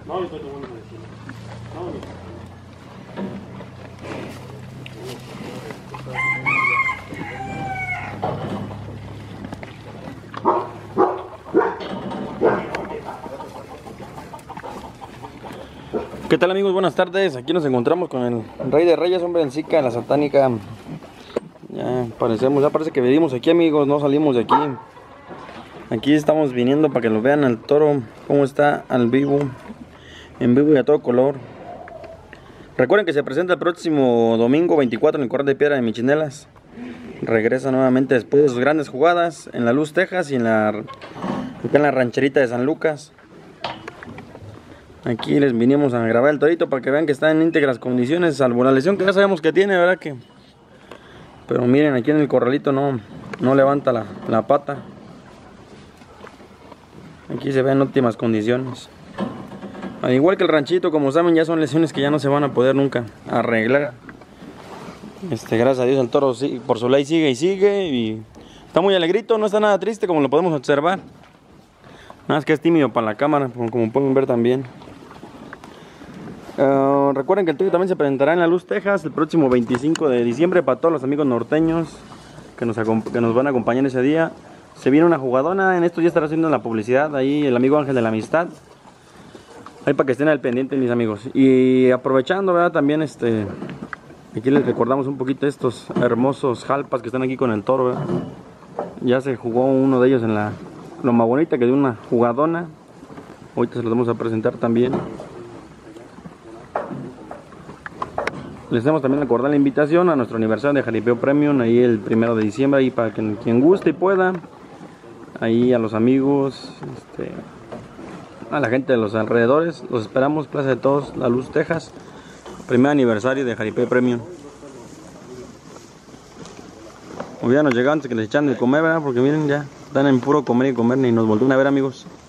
No, yo estoy tomando medicina. No, ¿Qué tal, amigos? Buenas tardes. Aquí nos encontramos con el Rey de Reyes, hombre en Zika, la satánica. Ya parece que venimos aquí, amigos, no salimos de aquí. Aquí estamos viniendo para que lo vean al toro, cómo está al vivo, en vivo y a todo color. Recuerden que se presenta el próximo domingo 24 en el Corral de Piedra de Michinelas. Regresa nuevamente después de sus grandes jugadas en La Luz, Texas, y acá en la rancherita de San Lucas. Aquí les vinimos a grabar el torito para que vean que está en íntegras condiciones, salvo la lesión que ya sabemos que tiene, ¿verdad? Pero miren, aquí en el corralito no levanta la pata. Aquí se ve en óptimas condiciones. Al igual que el ranchito, como saben, ya son lesiones que ya no se van a poder nunca arreglar. Gracias a Dios el toro por su ley sigue y sigue. Y está muy alegrito, no está nada triste como lo podemos observar. Nada más que es tímido para la cámara, como pueden ver también. Recuerden que el toro también se presentará en La Luz, Texas, el próximo 25 de diciembre para todos los amigos norteños que nos van a acompañar ese día. Se viene una jugadona, en esto ya estará haciendo la publicidad ahí el amigo Ángel de la Amistad. Ahí para que estén al pendiente, mis amigos. Y aprovechando, ¿verdad? También aquí les recordamos un poquito estos hermosos jalpas que están aquí con el toro, ¿verdad? Ya se jugó uno de ellos en la loma bonita, que dio una jugadona. Ahorita se los vamos a presentar también. Les hacemos también recordar la invitación a nuestro aniversario de Jaripeo Premium, ahí el 1 de diciembre, ahí para quien guste y pueda. Ahí a los amigos, a la gente de los alrededores, los esperamos, Plaza de Todos, La Luz, Texas, 1er aniversario de Jaripeo Premium. Hubiéramos llegado antes que les echan de comer, ¿verdad? Porque miren, ya están en puro comer y comer, ni nos volvieron a ver, amigos.